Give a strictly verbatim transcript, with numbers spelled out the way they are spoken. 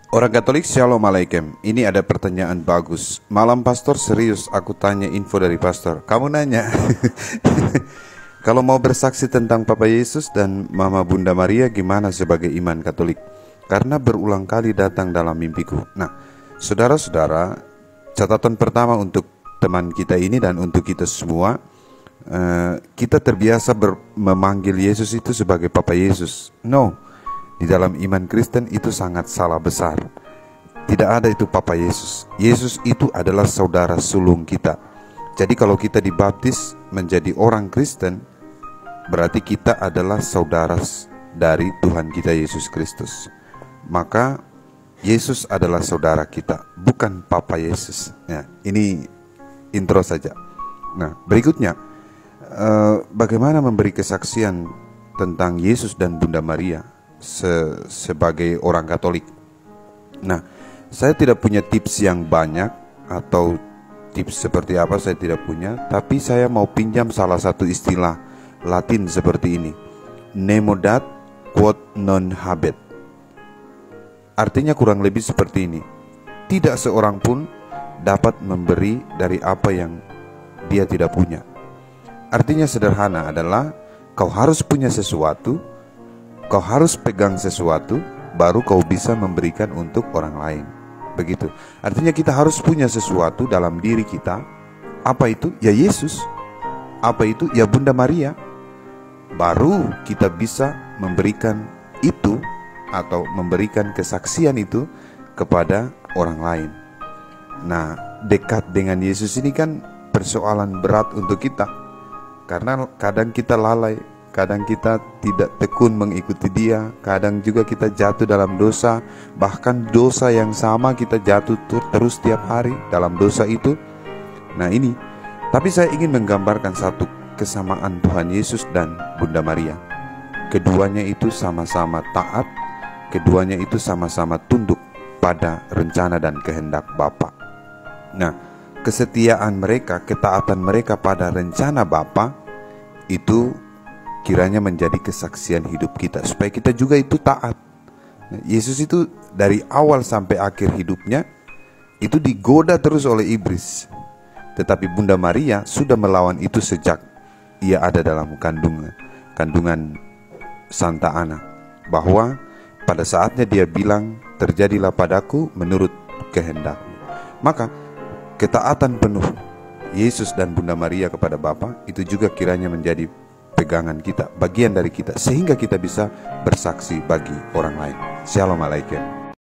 Orang Katolik, Shalom Alaikum. Ini ada pertanyaan bagus. Malam Pastor, serius aku tanya info dari Pastor. Kamu nanya. Kalau mau bersaksi tentang Papa Yesus dan Mama Bunda Maria, gimana sebagai iman Katolik? Karena berulang kali datang dalam mimpiku. Nah, saudara-saudara, catatan pertama untuk teman kita ini dan untuk kita semua, uh, kita terbiasa ber- memanggil Yesus itu sebagai Papa Yesus. No, di dalam iman Kristen itu sangat salah besar. Tidak ada itu Papa Yesus. Yesus itu adalah saudara sulung kita. Jadi kalau kita dibaptis menjadi orang Kristen, berarti kita adalah saudara dari Tuhan kita Yesus Kristus. Maka Yesus adalah saudara kita, bukan Papa Yesus. Ya, ini intro saja. Nah, berikutnya, eh, bagaimana memberi kesaksian tentang Yesus dan Bunda Maria se sebagai orang Katolik? Nah, saya tidak punya tips yang banyak atau tips seperti apa, saya tidak punya. Tapi saya mau pinjam salah satu istilah Latin seperti ini: nemo dat quod non habet. Artinya kurang lebih seperti ini: tidak seorang pun dapat memberi dari apa yang dia tidak punya. Artinya sederhana adalah kau harus punya sesuatu, kau harus pegang sesuatu, baru kau bisa memberikan untuk orang lain. Begitu. Artinya kita harus punya sesuatu dalam diri kita. Apa itu? Ya Yesus. Apa itu? Ya Bunda Maria. Baru kita bisa memberikan itu atau memberikan kesaksian itu kepada orang lain. Nah, dekat dengan Yesus ini kan persoalan berat untuk kita, karena kadang kita lalai, kadang kita tidak tekun mengikuti Dia, kadang juga kita jatuh dalam dosa, bahkan dosa yang sama kita jatuh terus tiap hari dalam dosa itu. Nah ini, tapi saya ingin menggambarkan satu kesamaan Tuhan Yesus dan Bunda Maria. Keduanya itu sama-sama taat, keduanya itu sama-sama tunduk pada rencana dan kehendak Bapa. Nah, kesetiaan mereka, ketaatan mereka pada rencana Bapa itu kiranya menjadi kesaksian hidup kita, supaya kita juga itu taat. Nah, Yesus itu dari awal sampai akhir hidupnya itu digoda terus oleh iblis. Tetapi Bunda Maria sudah melawan itu sejak ia ada dalam kandungan kandungan Santa Ana, bahwa pada saatnya dia bilang, terjadilah padaku menurut kehendakmu. Maka ketaatan penuh Yesus dan Bunda Maria kepada Bapa itu juga kiranya menjadi pegangan kita, bagian dari kita, sehingga kita bisa bersaksi bagi orang lain. Shalom Alaikum.